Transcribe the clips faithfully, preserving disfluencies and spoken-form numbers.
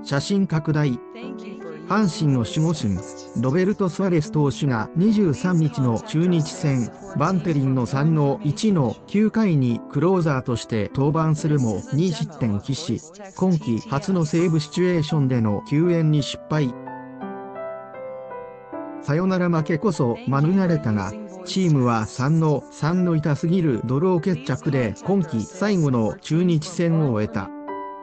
写真拡大。阪神の守護神、ロベルト・スアレス投手がにじゅうさんにちの中日戦、バンテリンのさんのいちのきゅうかいにクローザーとして登板するもにしってん喫し、今季初のセーブシチュエーションでの救援に失敗。サヨナラ負けこそ免れたが、チームはさんのさんの痛すぎるドロー決着で今季最後の中日戦を終えた。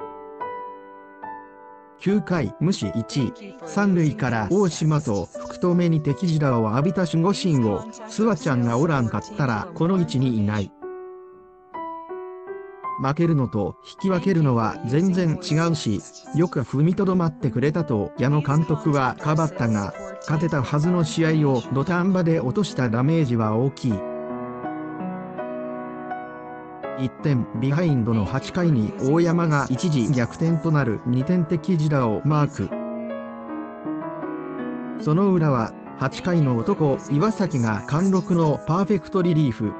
きゅうかい無視いち、三塁から大島と福留に手きらを浴びた守護神をスワちゃんがおらんかったらこの位置にいない。負けるのと引き分けるのは全然違うし、よく踏みとどまってくれたと矢野監督はかばったが、勝てたはずの試合を土壇場で落としたダメージは大きい。いってんビハインドのはちかいに大山が一時逆転となるにてん手きらをマーク。その裏ははちかいの男岩崎が貫禄のパーフェクトリリーフ。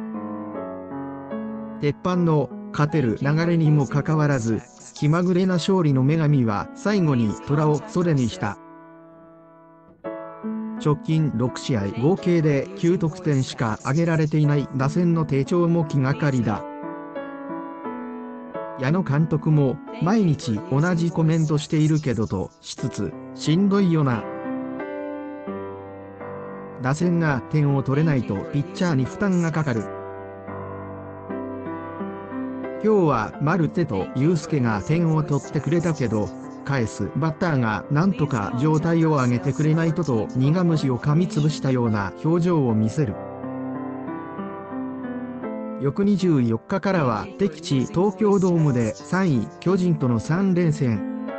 鉄板の勝てる流れにもかかわらず気まぐれな勝利の女神は最後に虎を袖にした。直近ろくしあい合計できゅうとくてんしか挙げられていない打線の低調も気がかりだ。矢野監督も毎日同じコメントしているけどとしつつ、しんどいよな。打線が点を取れないとピッチャーに負担がかかる。今日はマルテとユースケが点を取ってくれたけど、返すバッターがなんとか状態を上げてくれないとと苦虫を噛みつぶしたような表情を見せる。翌にじゅうよっかからは敵地東京ドームでさんい巨人とのさんれんせん。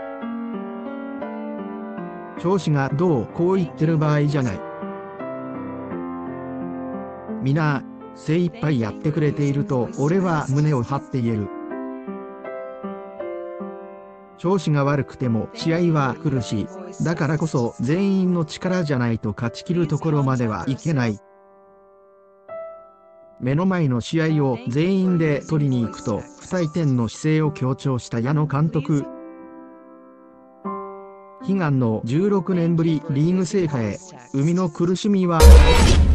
調子がどうこう言ってる場合じゃない。みな精一杯やってくれていると俺は胸を張って言える。調子が悪くても試合は来るし、だからこそ全員の力じゃないと勝ち切るところまではいけない。目の前の試合を全員で取りに行くと不退転の姿勢を強調した矢野監督。悲願のじゅうろくねんぶりリーグ制覇へ、生みの苦しみは